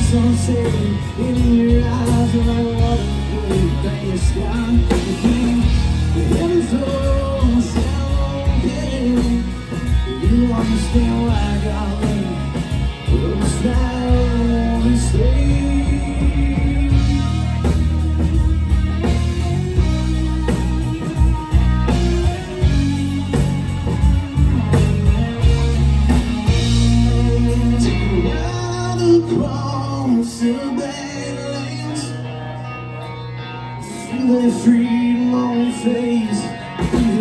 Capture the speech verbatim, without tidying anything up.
sunset in your eyes, and I walk away from the sky. The heavens flow, sound okay. You understand why I got late. Put a smile on his face. Across the Badlands, feel that freedom on your face.